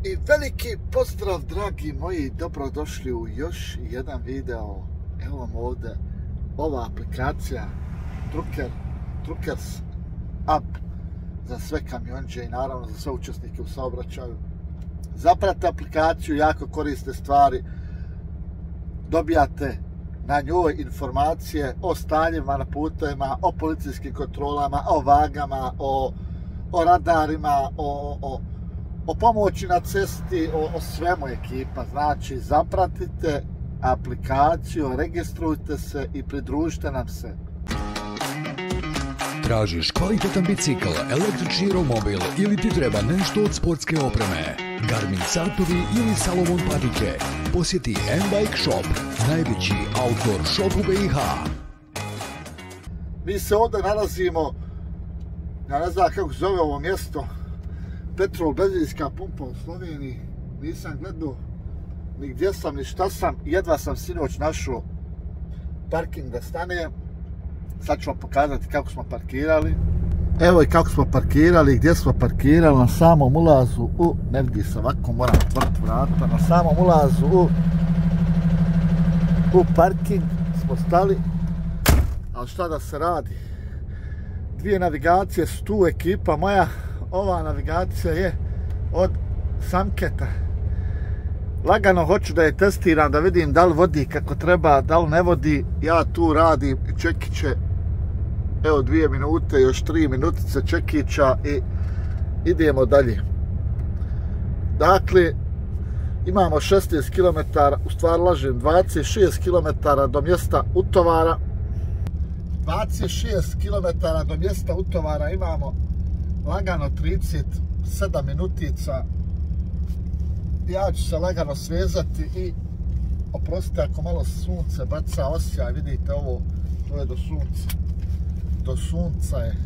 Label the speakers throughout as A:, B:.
A: I veliki pozdrav, dragi moji, dobrodošli u još jedan video. Evo vam ovdje ova aplikacija Truckers app za sve kamionđe i naravno za sve učesnike u saobraćaju. Zapratite aplikaciju, jako koriste stvari, dobijate na njoj informacije o stanjima na putevima, o policijskim kontrolama, o vagama, o radarima, o pomoći na cesti, o svemu ekipa. Znači, zapratite aplikaciju, registrujte se i pridružite nam se.
B: Tražiš kvalitetan bicikl, električni romobil ili ti treba nešto od sportske opreme? Garmin satovi ili Salomon patike? Posjeti M-Bike Shop, najveći outdoor shop u BiH.
A: Mi se ovdje nalazimo, ja ne znam kako zove ovo mjesto, petrol benzinska pumpa u Sloveniji. Nisam gledao ni gdje sam, ni šta sam, jedva sam sinoć našao parking da stanem. Sad ću vam pokazati kako smo parkirali. Evo i kako smo parkirali, gdje smo parkirali, na samom ulazu u, ne vidi se ovako, moram otvoriti vrata, na samom ulazu u parking smo stali. Ali šta da se radi? Dvije navigacije su tu, ekipa moja. Ova navigacija je od Samketa. Lagano hoću da je testiram, da vidim da li vodi kako treba, da li ne vodi. Ja tu radim čekiće, evo 2 minute, još 3 minutice čekića i idemo dalje. Dakle, imamo 16 km, u stvari lažem, 26 km do mjesta utovara. 26 km do mjesta utovara imamo lagano 37 minutica. Ja ću se lagano svezati i oprostite ako malo sunce baca osjaj, vidite ovo, to je do sunca. Do sunca je.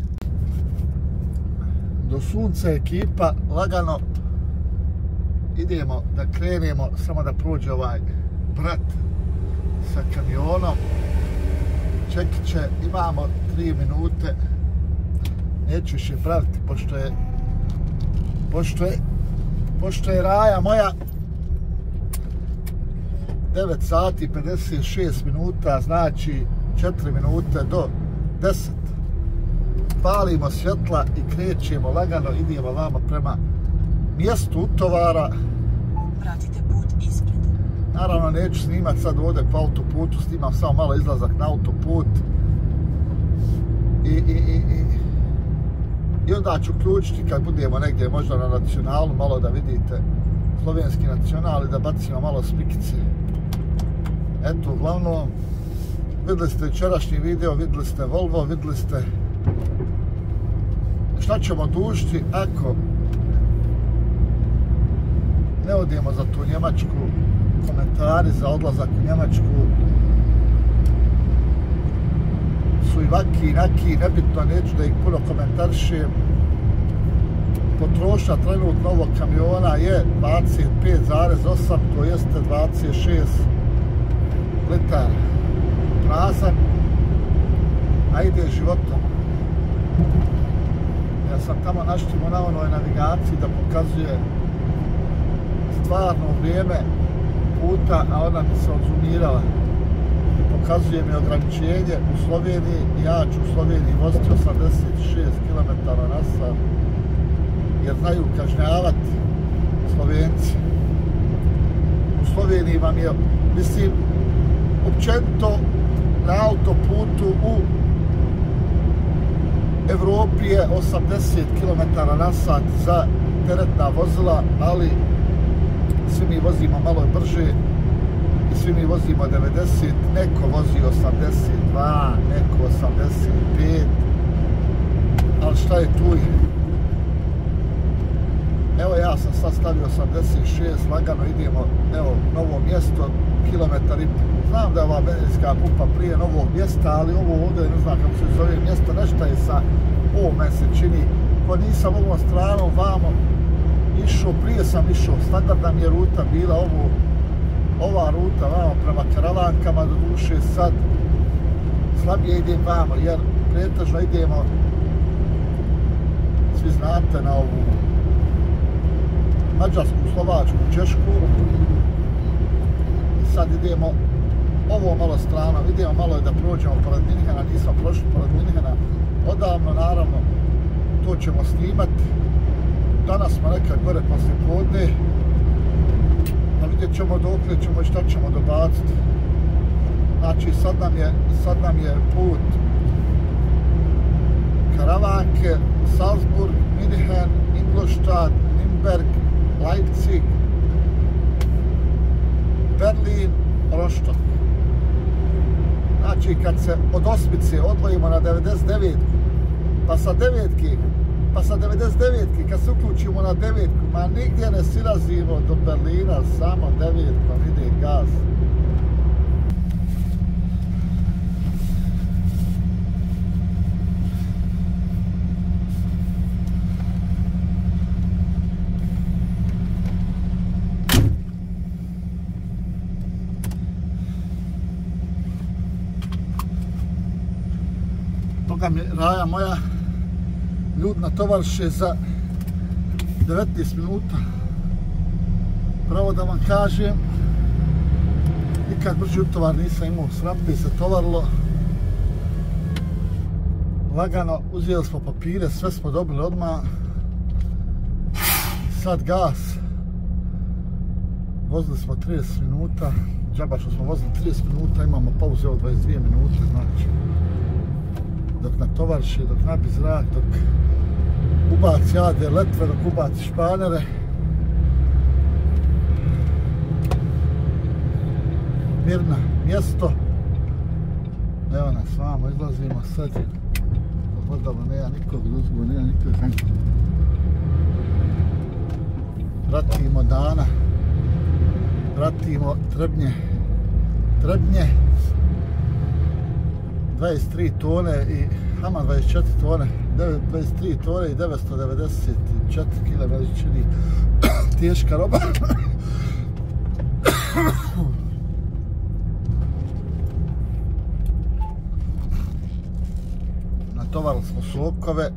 A: Do sunca ekipa, lagano idemo da krenemo, samo da prođe ovaj brat sa kamionom. Čekiće, imamo 3 minute. Neću više praviti, pošto je raja moja 9 sati 56 minuta, znači 4 minute do 10. Palimo svjetla i krećemo lagano, idemo vamo prema mjestu utovara.
C: Pratite put ispred.
A: Naravno neću snimat sad ovdje po autoputu, snimam samo malo izlazak na autoput. I onda ću uključiti kad budemo negdje možda na nacionalu, malo da vidite slovenski nacional i da bacimo malo spikice. Eto, uglavnom, vidjeli ste večerašnji video, vidjeli ste Volvo, vidjeli ste šta ćemo dužiti ako ne odemo za tu Njemačku. Komentari za odlazak u Njemačku su i vaki i naki, nebitno, neću da ih puno komentarišem. Potrošnja trenutno ovog kamiona je 25,8, to jeste 26 litara. Prazan, a ide životom. Ja sam tamo naštimo na onoj navigaciji da pokazuje stvarno vrijeme puta, a ona mi se odzumirala. Pokazuje mi ograničenje u Sloveniji. Ja ću u Sloveniji voziti 86 km/h jer znaju kažnjavati Slovenci. U Sloveniji vam je, mislim, općenito na autoputu u Evropi je 80 km/h za teretna vozila, ali svi mi vozimo malo brže i svi mi vozimo 90, neko vozi 82, neko 85, ali šta je tu? Evo ja sam sad stavio 86, lagano idemo, evo, novo mjesto, kilometar i pol. Znam da je ova benzinska pumpa prije novog mjesta, ali ovo ovdje, ne znam kako se zove mjesto, nešto je sa ovome se čini, ko nisam ovom stranom vamo išao, prije sam išao, standardna mi je ruta bila ova ruta vamo prema Karavankama, do duše sad slabije idem vamo, jer pretežno idemo, svi znate, na ovu Mađarsku, Slovačku, Češku. I sad idemo ovo malo strano, idemo malo da prođemo pored Minhena, nismo prošli pored Minhena odavno, naravno, to ćemo snimati. Danas smo nekad gore poslije podne, da vidjet ćemo dokle ćemo i šta ćemo dobaciti. Znači, sad nam je put Karavanke, Salzburg, Minhen, Ingolstadt, Nürnberg, Leipzig, Berlin, Rostock. Znači, kad se od Osmice odvojimo na 99, pa sa 99, kad se uključimo na 9, ma nigdje ne silazimo do Berlina, samo 9 ide gaz. Toga mi Raja moja ljudna tovarše za 19 minuta. Pravo da vam kažem, nikad brži utovar nisam imao, s rampe se tovarilo. Lagano, uzeli smo papire, sve smo dobili odmah. Sad gas. Vozili smo 30 minuta, džaba što smo vozili 30 minuta, imamo pauze od 22 minute, znači. Dok natovarši, dok nabi zrak, dok ubaci jade letve, dok ubaci španere. Mirna, mjesto. Evo nas, vamo, izlazimo sad. Odvodalo, nema nikog, uzgo, nema nikog. Pratimo Dana. Pratimo Trebnje. 23 tone i Hama 24 tone, 23 tone i 994 kg veličini teška roba. Natovarili smo sokove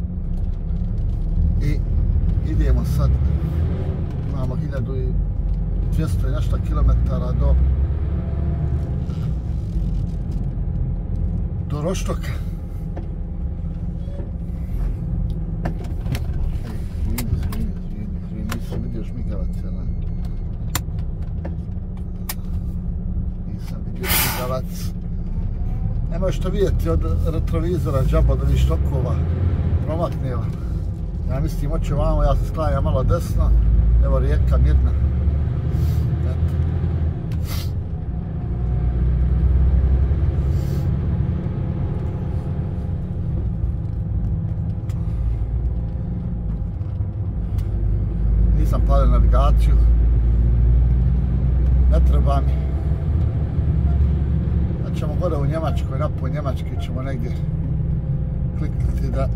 A: i idemo sad, imamo 1200 i nešto kilometara do Rostocka. Nisam vidio šmigavac, ne možeš to vidjeti od retrovizora, džaba da viš tokova promakneva. Ja mislim, oće vamo, ja se sklanjam malo desno, evo rijeka Mirna. Nisam palio navigaciju, ne treba mi. Sad ćemo gore u Njemačkoj, napoj Njemački ćemo negdje kliknuti da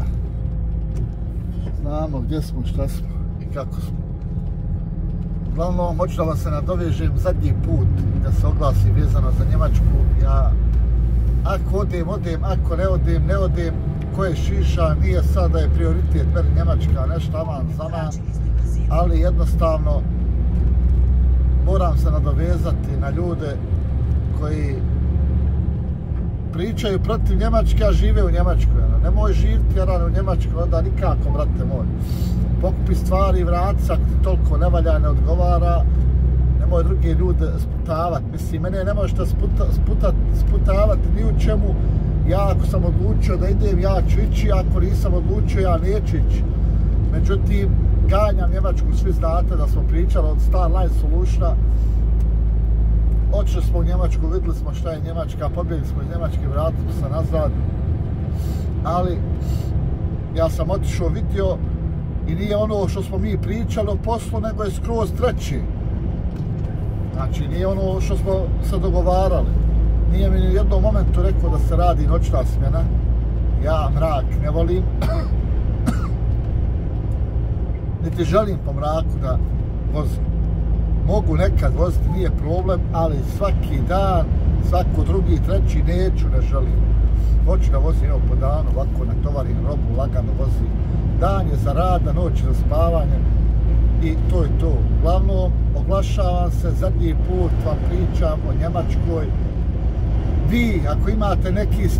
A: znamo gdje smo, šta smo i kako smo. Uglavnom, hoću da vam se nadovežem zadnji put i da se oglasi vezano za Njemačku. Ja, ako odem, ako ne odem, ko je šiša, nije sad da je prioritet meni Njemačka, nešto aman za man. Ali jednostavno moram se nadovezati na ljude koji pričaju protiv Njemačke, a žive u Njemačkoj. Nemoj živjeti u Njemačkoj, onda nikako, brate moj. Pokupi stvari, vrati se, ako ti toliko ne valja, ne odgovara. Nemoj druge ljude sputavati. Mislim, mene ne možete sputavati ni u čemu. Ja ako sam odlučio da idem, ja ću ići, ako nisam odlučio, ja neću ići. Međutim, ganjam Njemačku, svi znate da smo pričali od Starline Solutiona. Otišli smo u Njemačku, vidjeli smo šta je Njemačka, pobjegli smo iz Njemačke, vratili se nazad. Ali, ja sam otišao, vidio i nije ono što smo mi pričali o poslu, nego je skroz treći. Znači, nije ono što smo se dogovarali. Nije mi ni u jednom momentu rekao da se radi noćna smjena. Ja mrak ne volim. Niti želim po mraku da vozim. Mogu nekad voziti, nije problem, ali svaki dan, svako drugi, treći neću, ne želim. Hoću da vozim evo po danu, ovako natovarim robu, lagano vozim. Dan je za rad, noć je za spavanje. i to je to. Uglavnom, oglašavam se, zadnji put vam pričam o Njemačkoj. Vi, ako imate neki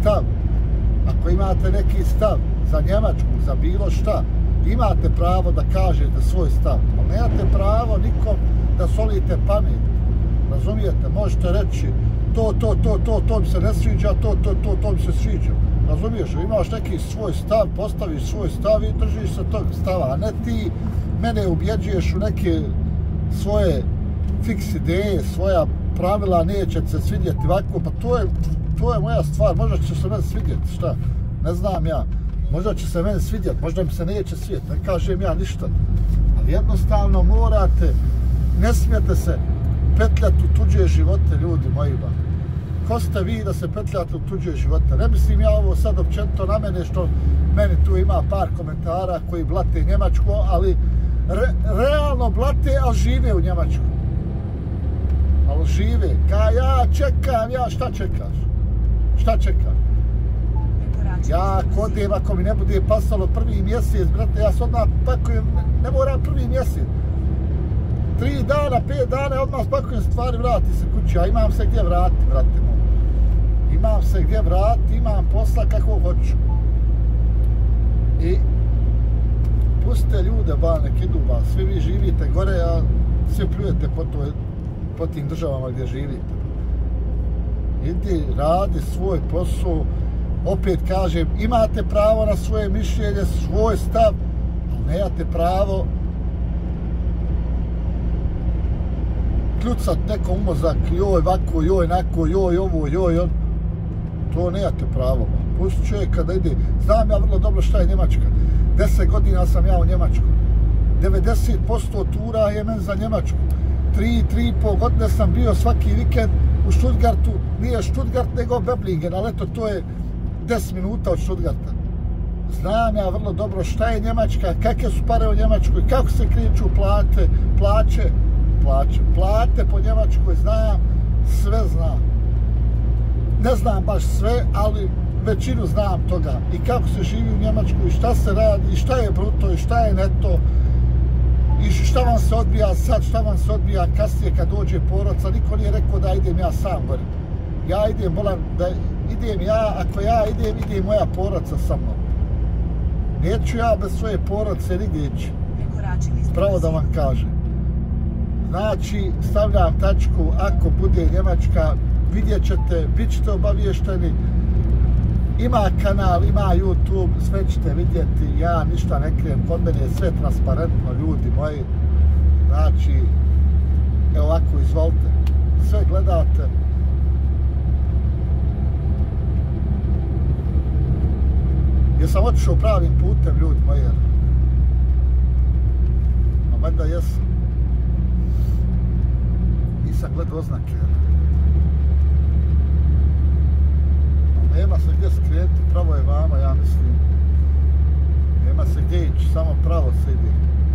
A: stav za Njemačku, za bilo šta, imate pravo da kažete svoj stav. Ali nemate pravo nikom da solite pamet. Razumijete? Možete reći to mi se ne sviđa, to mi se sviđa. Razumiješ? Imaš neki svoj stav, postaviš svoj stav i držiš se tog stava, a ne ti mene ubjeđuješ u neke svoje fiks ideje, svoja pravila, neće se svidjeti ovako, pa to je moja stvar, možda će se meni svidjeti, šta? Ne znam ja, možda će se meni svidjeti, možda mi se neće svidjeti, ne kažem ja ništa. Ali jednostavno morate, ne smijete se petljati u tuđe živote, ljudi moji ba. Ko ste vi da se petljate u tuđe živote? Ne mislim ja ovo sad općenito na mene, što meni tu ima par komentara koji blate Njemačku, ali realno blate, ali žive u Njemačku. Ali žive. Ja čekam, šta čekaš? Šta čekam? Ja kodem, ako mi ne bude pasalo prvi mjesec, brate, ja se odmah pakujem, ne moram prvi mjesec. 3 dana, 5 dana, odmah spakujem stvari, vrati se kući, a imam se gdje vratiti, brate moj. Imam se gdje vratiti, imam posla kako hoću. I pustite ljude, nek idu ba, svi vi živite gore, a svi pljujete po tim državama gdje živite. Idi, radi svoj posao, opet kažem, imate pravo na svoje mišljenje, svoj stav, ali nemate pravo kljucat nekom u mozak, joj ovako, joj onako, joj ovo, joj on. To nemate pravo. Pusti čovjeka da ide. Znam ja vrlo dobro šta je Njemačka. 10 godina sam ja u Njemačku. 90% tura je men za Njemačku. 3,5 godine sam bio svaki vikend u Stuttgartu. Nije Stuttgart nego Böblingen, ali eto to je 10 minuta od Stuttgarta. Znam ja vrlo dobro šta je Njemačka, kakve su pare u Njemačkoj, kako se kreću plate po Njemačkoj, znam, sve znam. Ne znam baš sve, ali većinu znam toga. I kako se živi u Njemačkoj, i šta se radi, i šta je bruto, i šta je neto, i šta vam se odbija sad, šta vam se odbija kasnije kad dođe porodica. Niko nije rekao da idem ja sam gore. Ja idem, volim da idem ja, ako ja idem, ide moja porodica sa mnom. Neću ja bez svoje porodice nigdje ići. Pravo da vam kažem. Znači, stavljam tačku, ako bude Njemačka, vidjet ćete, bit ćete obaviješteni. Ima kanal, ima YouTube, sve ćete vidjeti, ja ništa ne krijem, kod mene je sve transparentno, ljudi moji. Znači, evo ovako, izvolite, sve gledate. Jesam otišao pravim putem, ljudi moji? A mada jesam. Nisam gledao oznake. Nema se gdje skrenuti, pravo je vama, ja mislim. Nema se gdje ići, samo pravo se ide.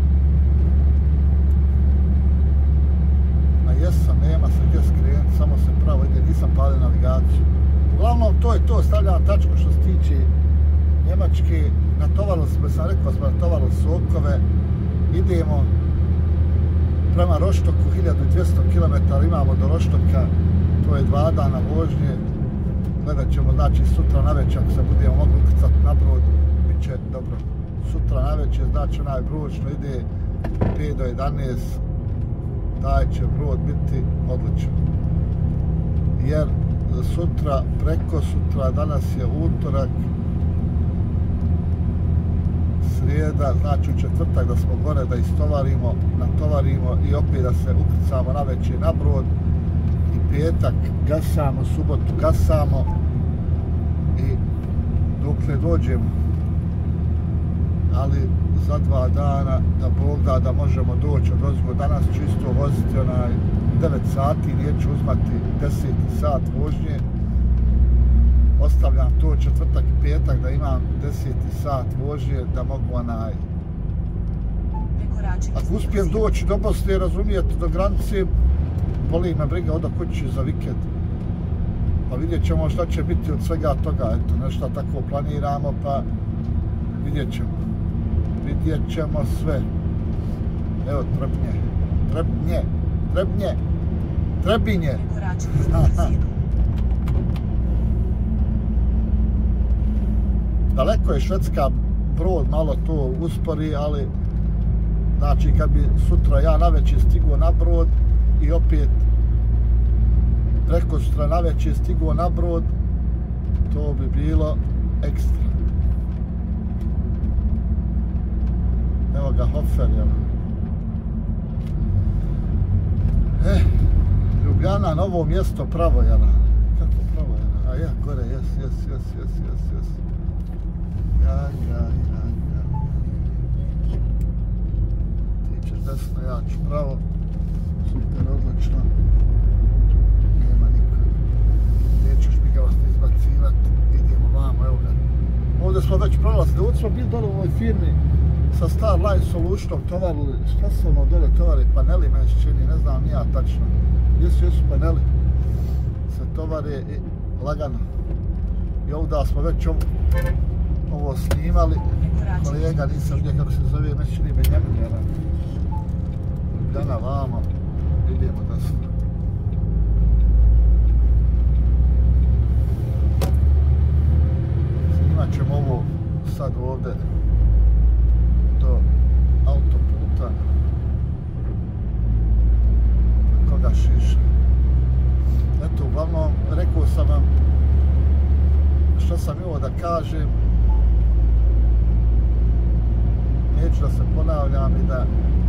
A: Ma jesam, nema se gdje skrenuti, samo se pravo ide, nisam palio navigaciju. Uglavnom, to je to, stavljam tačku što se tiče Njemačke. Natovarili smo, sam rekao, smo natovarili sokove. Idemo prema Roštoku, 1200 km imamo do Roštoka, to je 2 dana vožnje. Gledat ćemo, znači sutra navečer, ako se budemo mogli ukrcati na brod, bit će dobro. Sutra navečer, znači onaj brod što ide 5 do 11, taj će brod biti odličan. Jer sutra, preko sutra, danas je utorak, srijeda, znači u četvrtak da smo gore, da istovarimo, natovarimo i opet da se ukrcamo navečer na brod. I petak gasamo, subotu gasamo i dokle dođemo. Ali za 2 dana, da Bog da, da možemo doći od ozgo. Danas ću isto voziti 9 sati, neću uzmati 10 sat vožnje. Ostavljam to četvrtak i petak da imam 10 sat vožnje, da mogu ako uspijem doći do Bosne, razumijete, do granice, boli me briga oda kući za vikend. Pa vidjet ćemo šta će biti od svega toga, eto, nešto tako planiramo, pa vidjet ćemo sve. Evo Trebinje.
C: Prekoračili ste brzinu.
A: Daleko je Švedska, Brod malo to uspori, ali znači kad bi sutra ja navečer stigao na Brod i opet preko sutra navečer stigao na Brod, to bi bilo ekstra. Evo ga Hofer, jel? Ljubljana, novo mjesto, pravo, jel? Kako pravo, jel? A ja, gore, jes. Ja. Ti ćeš desno, ja ću pravo. Super, odlično. Nema niko. Nećeš mi ga vas izbacivat. Idemo vamo, evo ga. Ovdje smo već prolazili. Ovdje smo bili dole u ovoj firmi sa Starline Solutionom tovarili. Šta su ono dole tovari? Paneli meni se čini, ne znam nija tačno. Gdje su paneli? Se tovare i lagano. I ovdje smo već ovo snimali. Kolega, nisam gdje kako se zove, meni čini Benjamin, jel? Ljubljana vamo. Idemo desno. Snimat ćemo ovo sad ovdje do autoputa. Koga šiša. Eto, uglavnom, rekao sam vam što sam imao da kažem. Neću da se ponavljam i da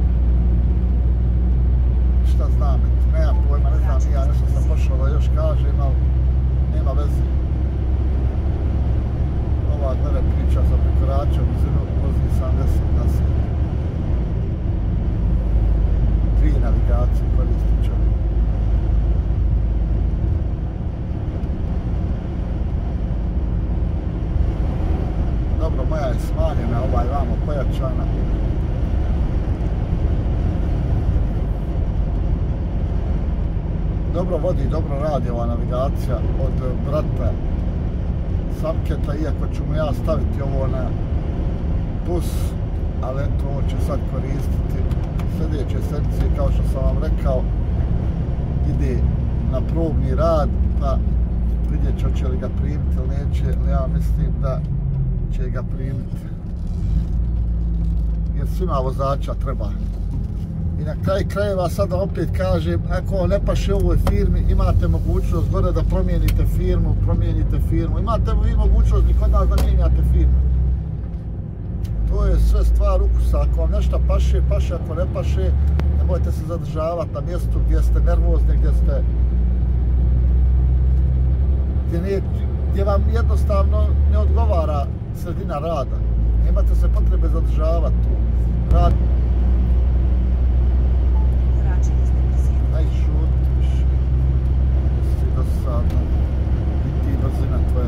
A: šta znam, nemam pojma, ne znam ja nešto sam pošao da još kažem, ali nema veze. Ova gore priča sa prekoračom brzinu, vozi 70 na sat. 2 navigacije koristi čovjek. Dobro, moja je smanjena, ovaj vamo pojačana. Dobro vodi, dobro radi ova navigacija od brata Samketa, iako ću mu ja staviti ovo na bus, ali eto, ovo ću sad koristiti. Sljedeće sedmice, kao što sam vam rekao, ide na probni rad, pa vidjet ću hoće li ga primiti ili neće, ali ja mislim da će ga primiti. Jer svima vozača treba. I na kraj krajeva sada opet kažem, ako ne paše u ovoj firmi, imate mogućnost gore da promijenite firmu. Imate vi mogućnost i kod nas da mijenjate firmu. To je sve stvar ukusa. Ako vam nešto paše, paše. Ako ne paše, nemojte se zadržavati na mjestu gdje ste nervozni, gdje vam jednostavno ne odgovara sredina rada. Nemate se potrebe zadržavati tu. Rad. Aj šutiš. Si dosadno. I ti brzina tvoja.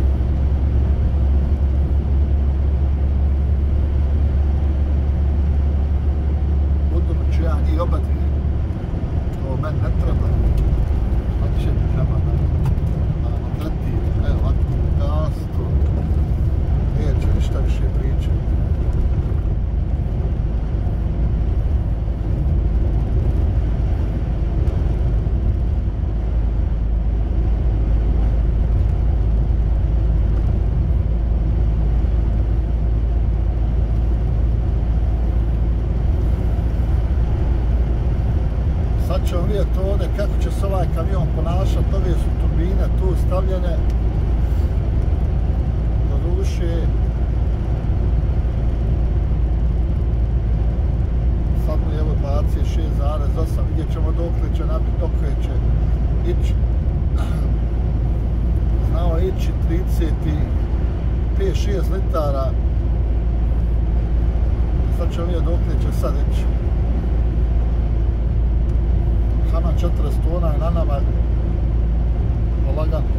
A: Budu ću ja njih oba dvije. To meni ne treba. A će mi treba da treti. Evo ovako, gas to. Neće ništa više pričati. Sad ćemo vidjeti ovdje kako će se ovaj kamion ponašati. Ove su turbine tu stavljene. Do duše sad mu je evo 26,8. Vidjet ćemo dokle će nabiti, dokle će ići. Znao ići 35-6 litara. Sad ćemo vidjeti dokle će sad ići. Hama 40 tona je na nama lagano.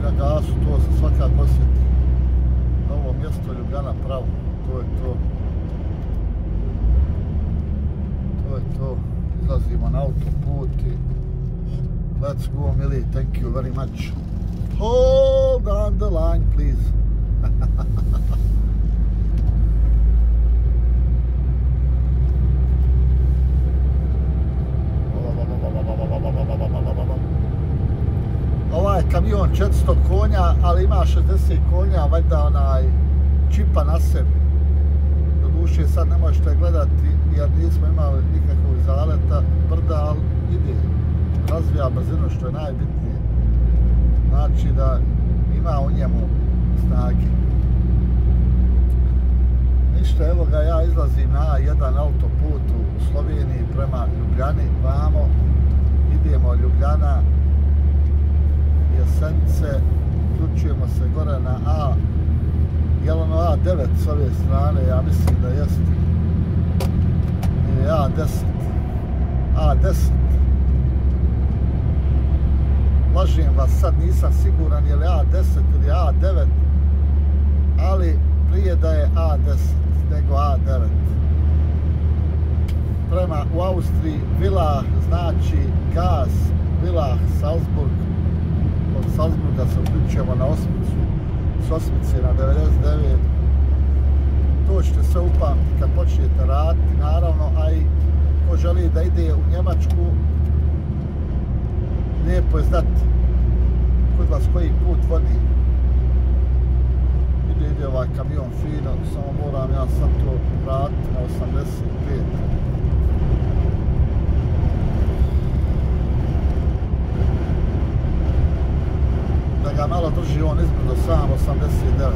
A: i na gasu, to se svakako osjeti. Novo mjesto Ljubljana pravo, to je to. To je to. Izlazimo na autoput i let's go, Mili, thank you very much. Hold on the line, please. Ovaj kamion 400 konja, ali ima 60 konja, valjda onaj čipa na sebi. Doduše sad ne možete gledati jer nismo imali nikakvog zaleta brda, ali ide, razvija brzinu što je najbitnije. Znači da ima u njemu snage. Ništa, evo ga, ja izlazim na A1 autoput u Sloveniji prema Ljubljani, vamo, idemo Ljubljana, Jesenice, uključujemo se gore na A, jel ono A9 s ove strane, ja mislim da jeste, ili A10, A10. Lažem vas, sad nisam siguran je li A10 ili A9, ali prije da je A10 nego A9. Prema u Austriji Villach znači gas, Villach, Salzburg. Od Salzburga se uključujemo na Osmicu, s Osmice na 99. To ćete sve upamtiti kad počnete raditi, naravno, a i ko želi da ide u Njemačku, lijepo je znati kod vas koji put vodi. Ide ovaj kamion fino, samo moram ja sad to vratiti na 85. Da ga malo drži on izbrdo sam 89.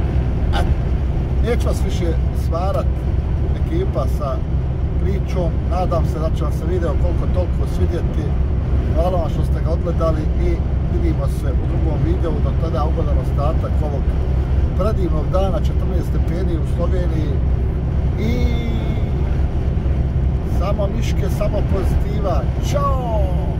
A: Neću vas više svarat, ekipa, sa pričom. Nadam se da će vam se video koliko toliko svidjeti. Hvala vam što ste ga odgledali i vidimo se u drugom videu. Do tada ugodan ostatak ovog predivnog dana, 14 stepeni u Sloveniji. I samo miške, samo pozitiva. Ćao!